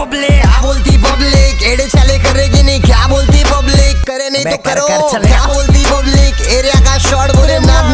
public, क्या बोलती public, एड़े चले करेगी नहीं, क्या बोलती पब्लिक, करे नहीं तो करो, क्या बोलती पब्लिक, एरिया का शॉट बोले ना